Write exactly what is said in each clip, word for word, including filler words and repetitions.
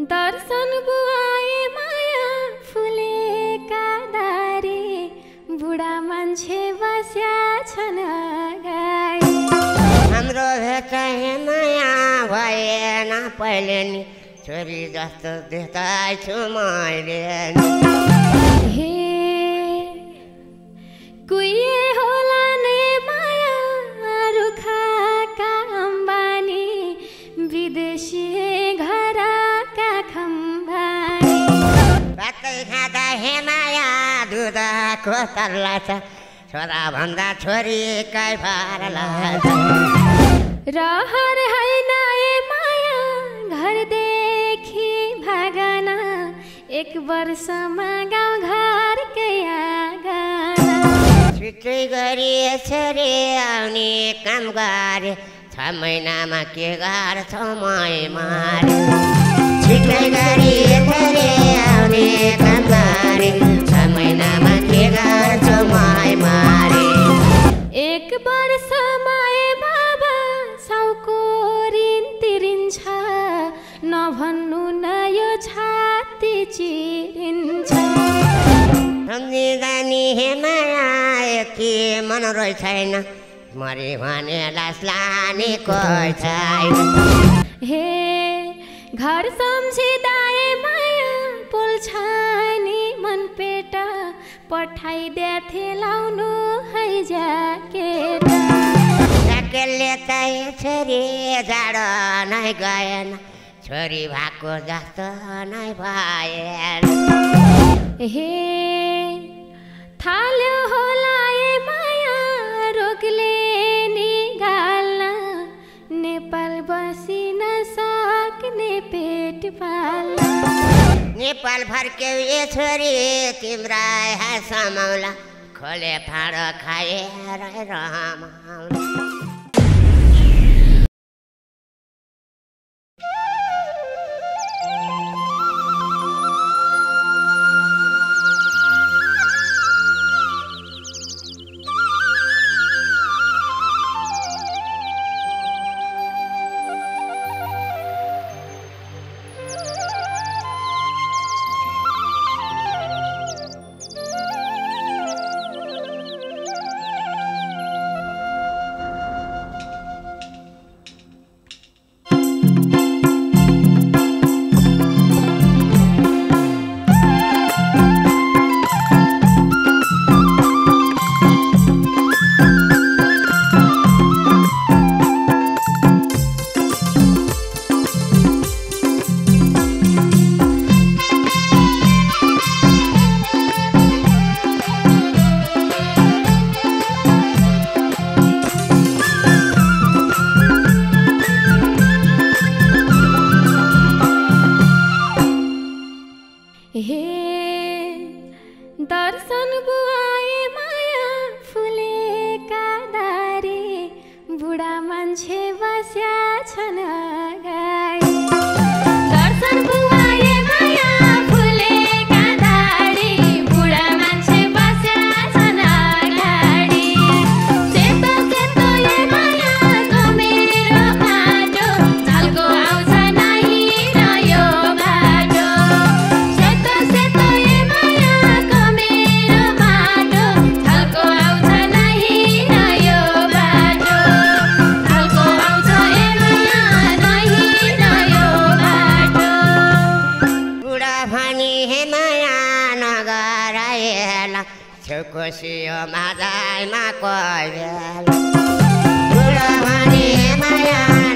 दर्शन बुआए माया फुलेका दारी बुढा मान्छे बस्या छन् अगाडि हाम्रो भेट नयाँ भएन पहिले नि छोरी जस्तो देख्दैछु मैले हे कुहिए होला नै माया रुखाका अम्बानी विदेशी घरका खम्बानी भातै खाँदा हे माया दुधको तल्ला छ छोरा भन्दा छोरी कै भरला रहर होइन ए माया घरदेखि भागन एक वर्षमा गाउँ घरकै आँगन छिटै गरी यसरी आउने काम गरे छ महिनामा के गर्छौ मै मारे छिटै गरी यसरी आउने काम गरे छ महिनामा के गर्छौ मै मारे एक वर्षमा ए बाबा साउको ऋण तिरिन्छ नभन्नु न यो छाती चिरिन्छ सम्झिँदा नि हे माया के मन रोइ छैन मरि भने लास लाने कोही छैन हे घर सम्झिँदा ए माया पोल्छ नि मन पेट पठाइदिए थिए लाउनु है ज्याकेट ज्याकेटले त यसरी जाडो नै गएन छोरी भएको जस्तो नै भएन हे थाल्यो होला ए माया रोगले निगाल्न नेपाल बसिन सक्ने पेट पाल्न नेपाल फर्क्यौ ए छोरी तिम्रा समाउला खोले फाँडो खाएर रमाउला दर्शन बुआए माया फुलेका दारी बुढा मान्छे बस्या छन् अगाडि दर्शन बुआए माया फुलेका दारी बुढा मान्छे बस्या छन् अगाडि सेतो सेतो ए माया गमेरो बाटो चालको आउँछ नाही र यो बाटो सेतो सेतो ए माया गमेरो बाटो चालको आउँछ नाही र यो बाटो चालको आउँछ ए माया नाही र यो बाटो बुढा भनी हे माया नगराएला छेउकोसियो माझाइमा कोही बेला बुढा भनी हे माया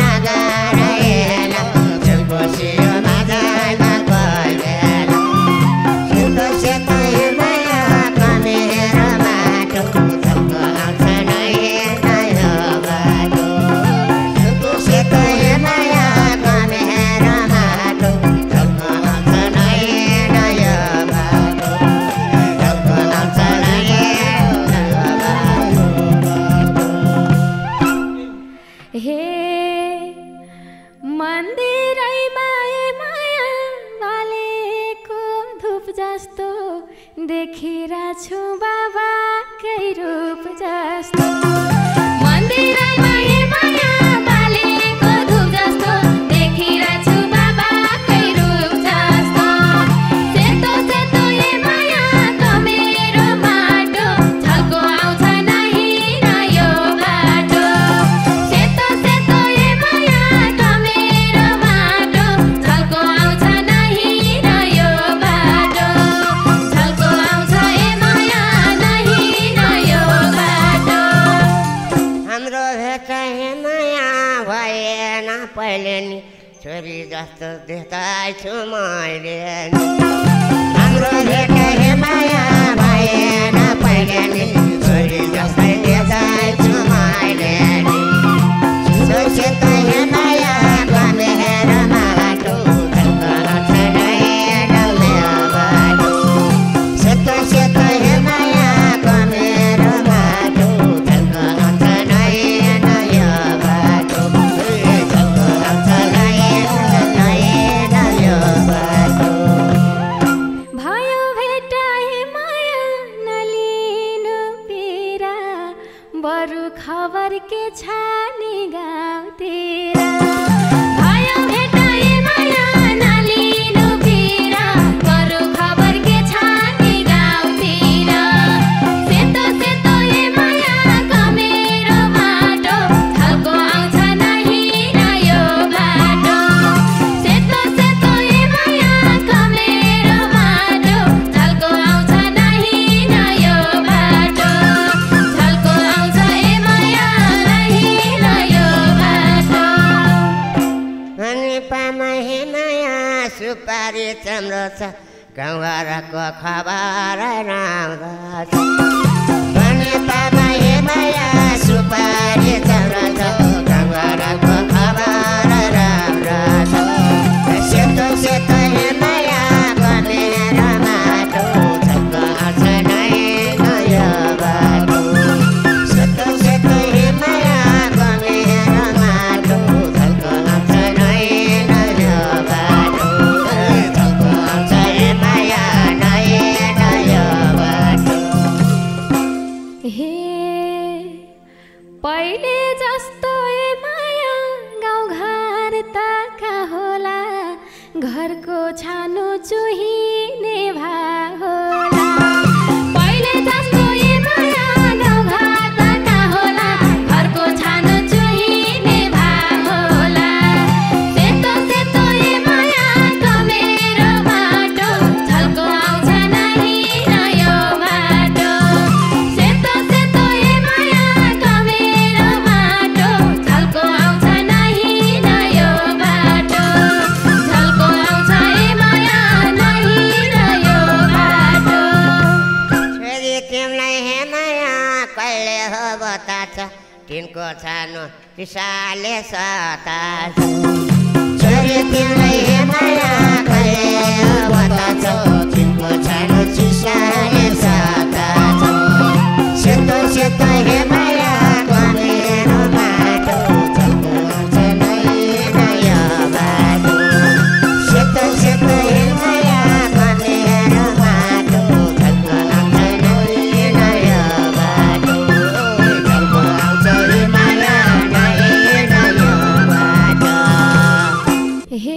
नगराएला छेउकोसियो माझाइमा कोही बेला सेतो सेतो हे माया गमेरो बाटो चालको आउँछ नाही र यो बाटो सेतो सेतो हे माया गमेरो बाटो चालको आउँछ नाही र यो बाटो चालको आउँछ नाही र यो बाटो हे मन्दिरैमा ए माया बालेको धूप जस्तो देखिरहेछु बाबाकै रूप जस्तो मन्दिरैमा ए माया बालेको धूप जस्तो देखिरहेछु बाबाकै रूप पहिले नि छोरी जस्तो देख्दैछु मैले हाम्रो भेट हे माया भएन पहिले नि छोरी जस्तै देख्दैछु मैले सोचेको हे माया गमेर माटो झल्कन छैन मेरो बाटो सेतो सेतो हे माया गमेर माटो झल्कन छैन यो बाटो झल्कन छैन यो बाटो भयो भेटाए माया नलिनु पीरा बरु खबर के छानी गाउँतिर भयो भेटाए माया नलिनु पीरा बरु खबर के छानी गाउँतिर सेतो सेतो ए माया कमेरो माटो झल्को आउँछ नहिरा यो बाटो सेतो सेतो ए माया कमेरो माटो झल्को आउँछ नहिरा यो बाटो झल्को आउँछ ए माया नहिरा यो बाटो अनि पामा हे माया सुपारी चम्रो छ गाउँघरको खबर राम्रो छ अनि पामा हे माया सुपारी चम्रो छ गाउँघरको खबर राम्रो छ सेतो सेतो हे माया गमेर माटो झल्को आउँछ नैन यो बाटो सेतो सेतो हे माया गमेर माटो झल्को आउँछ नैन यो बाटो झल्को आउँछ हे माया नैन यो बाटो हे पहिले जस्तो ए माया गाउँघर त कहाँ होला घरको छानो चुहिने भा होला पहिले जस्तो ए माया गाउँघर त कहाँ होला घरको छानो चुहिने भा होला सेतो सेतो ए माया कमेरो माटो झल्को आउँछ नहिरा यो बाटो सेतो सेतो ए माया कमेरो माटो झल्को आउँछ नहिरा यो बाटो झल्को आउँछ ए माया नहिरा यो बाटो छोरी तिमीलाई हे माया कहिले हो बताछ तिनको छानो चिसाले सताछ छोरी तिमीलाई हे माया कहिले हो बताछ तिनको छानो चिसाले सताछ सेतो सेतो हे माया गमेर माटो झल्को आउँछ नैन यो बाटो सेतो सेतो हे माया गमेर माटो झल्को आउँछ नैन यो बाटो झल्को आउँछ हे माया नैन यो बाटो हे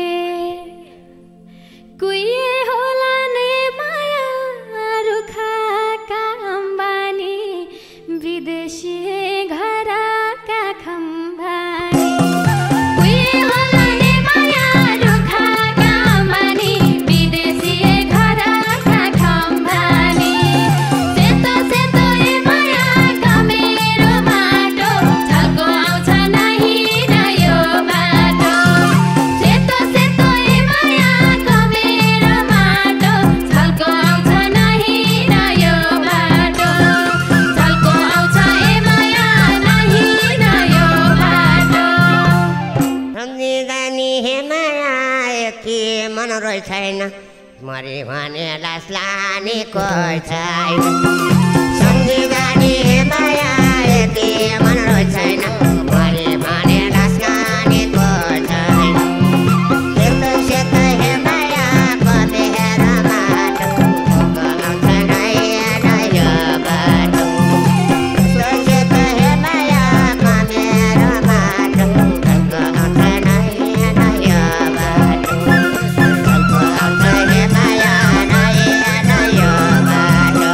कुये होला ने माया रुखाका अम्बानी विदेशी घरका खम्बानी कुये होला ने माया रुखाका अम्बानी विदेशी घरका खम्बानी सेतो सेतो ए माया कमेरो माटो झल्को आउँछ नहिरा यो बाटो सेतो सेतो ए माया कमेरो माटो झल्को आउँछ नहिरा यो बाटो झल्को आउँछ ए माया नहिरा यो बाटो सम्झिँदानी हे माया के मन रोइ छैन मरि भने लास लाने कोही छैन सम्झिँदानी हे माया के मन रोइ छैन मरि भने लास लाने कोही छैन सेतो सेतो हे माया गमेर माटो झल्को आउँछ नैन यो बाटो सेतो सेतो हे माया गमेर माटो झल्को आउँछ नैन यो बाटो झल्को आउँछ हे माया नैन यो बाटो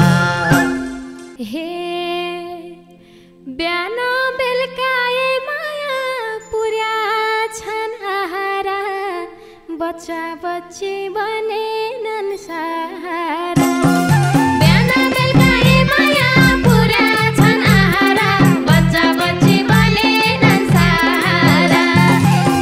हे बिहान बेलुका ए माया पुर्या छन् आहारा बच्चा बच्ची बनेनन् सहारा बिहान बेलुका ए माया पुर्या छन् आहारा बच्चा बच्ची बनेनन् सहारा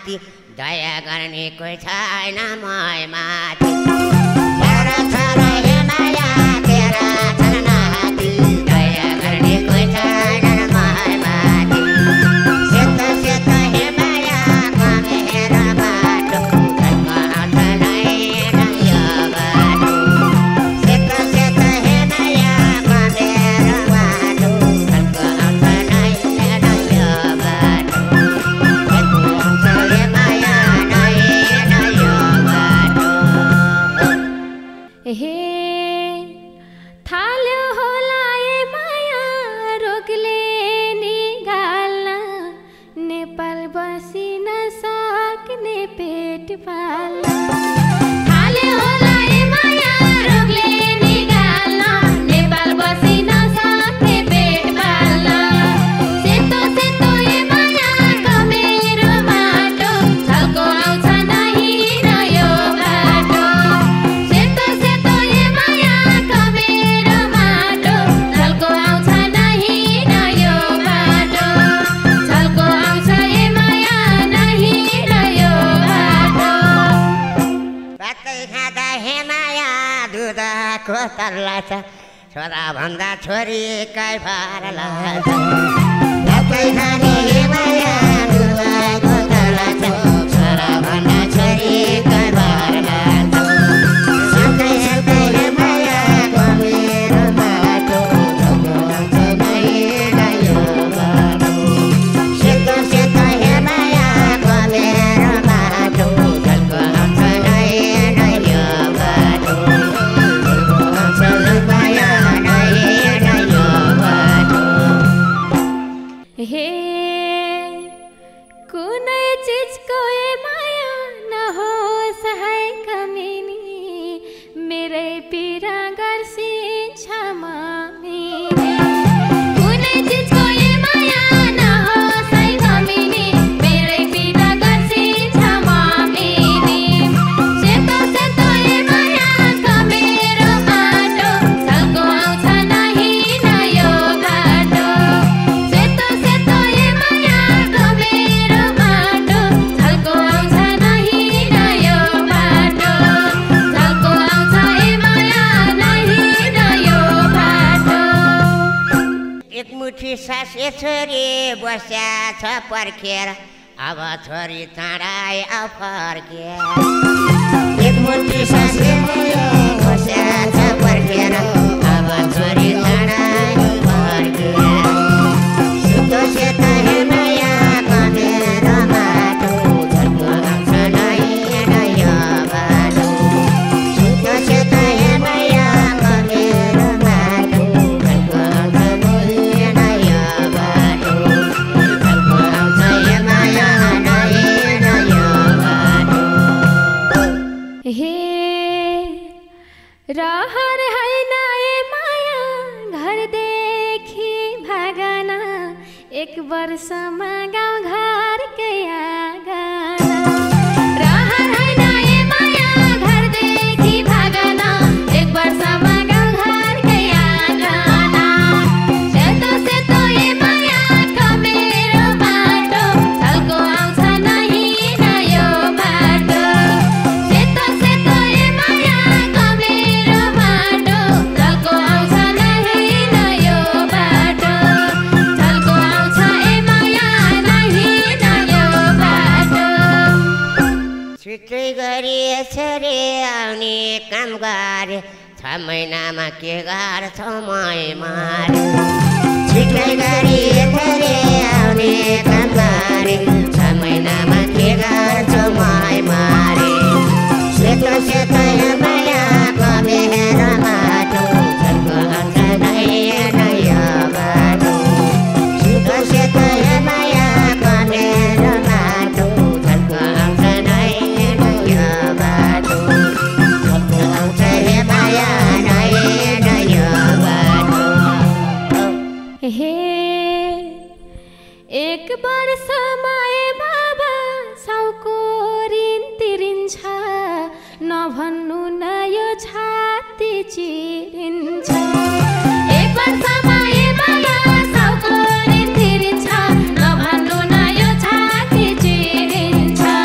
माथि दया गर्ने कोही छैन मै माथि तेरा छोरा हे माया तेरा छन् नाति दया गर्ने कोही छैन मै माथि सेतो सेतो हे माया कमेर बाटो जन्म आउँछ नै यो बाटो सेतो सेतो हे माया कमेर बाटो जन्म आउँछ नै यो बाटो सेतो आउँछ हे माया नै यो बाटो हे थाल्यो होला ए माया रोगले निगाल्न नेपाल बसिन सक्ने पेट पाल्न थाल्यो होला ए माया रोगले निगाल्न नेपाल बसिन सक्ने पेट पाल्न सेतो सेतो ए माया कमेरो माटो छल्को आउँछ नै यो बाटो सेतो सेतो ए माया कमेरो माटो छल्को आउँछ नै यो बाटो छल्को आउँछ ए माया नै यो बाटो भातै खाँदा हे माया दुधको तल्ला छ छोरा भन्दा छोरी कै भार लाग्छ भातै खाने हे माया दुधको तल्ला छ छोरा भन्दा छोरी कै भार लाग्छ सधैँ सधैँ हे माया कमेरो बाटो छल्को आउँछ नै यो बाटो सेतो सेतो हे माया कमेरो बाटो छल्को आउँछ नै यो बाटो छल्को आउँछ माया नै यो बाटो हे कुनै चिजको ए माया नहोस् है कमिनी मेरै पीडा गर्सिन्छ मामिनी कुनै चिजको ए माया नहोस् है कमिनी मेरै पीडा गर्सिन्छ मामिनी सेतो सेतो ए माया कमेरो बाटो छल्को आउँछ नै यो बाटो सेतो सेतो ए माया कमेरो बाटो छल्को आउँछ नै यो बाटो छल्को आउँछ ए माया नै यो बाटो एक मुठी सासे छोरी बस्या छ पर्खेर अब छोरी चाँडाइ आऊ फर्केर एक मुठी सासे बस्या छ पर्खेर अब छोरी चाँडाइ फर्केर सेतो सेतो हे माया कमेरो बाटो छल्को आउँछ नै यो बाटो सेतो सेतो हे माया कमेरो बाटो छल्को आउँछ नै यो बाटो छल्को आउँछ हे माया नै यो बाटो हे रहर होइन ए माया घरदेखि भागन एक वर्षमा गाउँ घरकै आँगन रहर होइन ए माया घरदेखि भागन एक वर्षमा गाउँ घरकै आँगन सेतो सेतो ए माया कमेरो बाटो छल्को आउँछ नै यो बाटो सेतो सेतो ए माया कमेरो बाटो छल्को आउँछ नै यो बाटो छल्को आउँछ ए माया नै यो बाटो छिट्टै गरी यसरी आउने काम गरे छ महिनामा के गर्छौ मै मारे छिट्टै गरी यसरी आउने काम गरे छ महिनामा के गर्छौ मै मारे सेतो सेतो हे माया कमेरो बाटो छल्को आउँछ नै यो बाटो सेतो सेतो हे माया कमेरो बाटो छल्को आउँछ नै यो बाटो छल्को आउँछ हे माया नै यो बाटो हे एक वर्षमा ए बाबा साउको ऋण तिरिन्छ नभन्नु न यो छाती चिरिन्छ एक वर्षमा ए बाबा साउको ऋण तिरिन्छ नभन्नु न यो छाती चिरिन्छ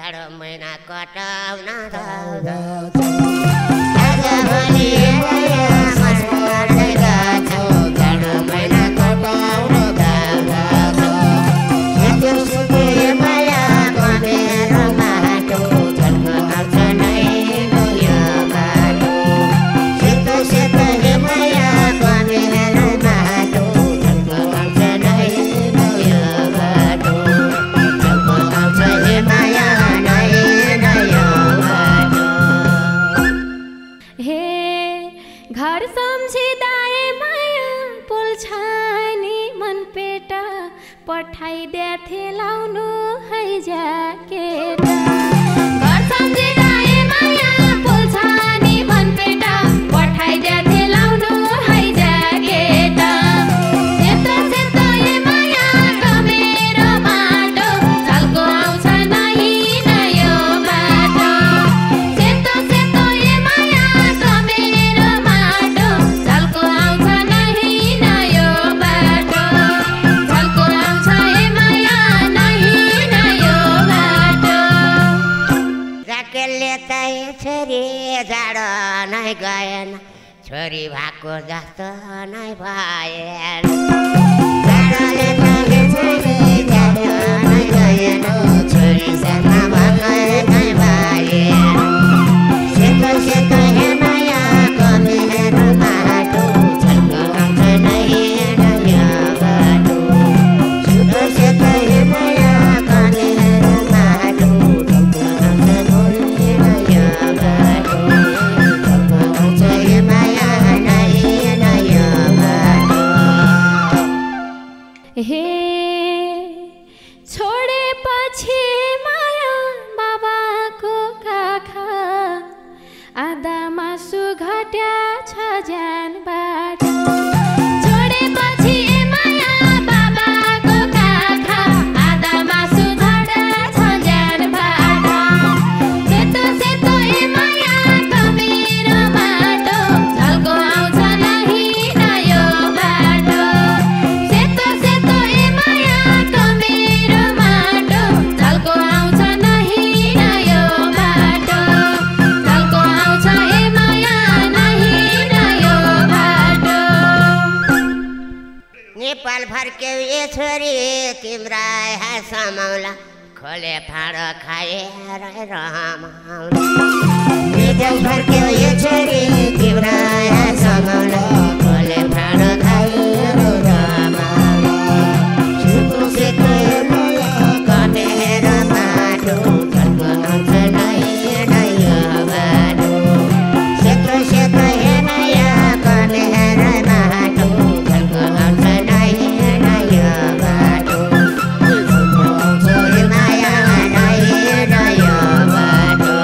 जाडो महिना कटाउन आजभोलि मन गर्दै गर्छ जाडो महिना कटाउन सेतो सेतो मायाको मेरो माटो झल्को आउँछ नै यो बाटो सेतो सेतो मायाको मेरो माटो झल्को आउँछ नै यो बाटो झल्को आउँछ हे माया नै यो बाटो। हे घर सम्झिदाए माया पोल्छ नि मन पेटा पठाइदिए थिए लाउनु है ज्याकेटा घर सम्झिदाए माया पोल्छ नि मन पेटा पठाइदिए थिए लाउनु है ज्याकेटा सेतो सेतो ए मायाको मेरो माटो झल्को आउँछ नै यो बाटो सेतो सेतो ए मायाको मेरो माटो झल्को आउँछ नै यो बाटो झल्को आउँछ ए माया नै यो बाटो। जाकेलले त छोरी जाडो नै गएन छोरी भएको जस्तो नै भएन जाडोले त छोरी जाडो नै गएन छोरी सानो भएकै भएन सेतो सेतो हे मायाको मेरो माटो झल्को आउँछ नै यो बाटो सेतो सेतो हे मायाको मेरो माटो झल्को आउँछ नै यो बाटो झल्को आउँछ हे माया नै यो बाटो। हे छोडेपछि माया बाबाको काखा आधा मासु घट्या छ ज्यानबाट छोडेपछि माया बाबाको काखा आधा मासु झड्या छ ज्यानबाट सेतो सेतो ए मायाको मेरो माटो झल्को आउँछ नै यो बाटो सेतो सेतो ए मायाको मेरो माटो झल्को आउँछ नै यो बाटो झल्को आउँछ ए माया नै यो बाटो। नेपाल फर्क्यौ ए छोरी तिम्रा समाउला खोले फाँडो खाएर रमाउला नेपाल फर्क्यौ ए छोरी तिम्रा समाउला खोले फाँडो खाएर रमाउला सेतो सेतो मायाको मेरो माटो झल्को आउँछ नै यो बाटो सेतो सेतो हे मायाको मेरो माटो झल्को आउँछ नै यो बाटो झल्को आउँछ हे माया नै यो बाटो।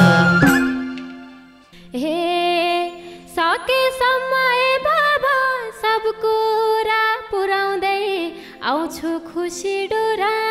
हे सके समय बाबा सब कुरा पुर्याउँदै आउँछु खुसी डोरा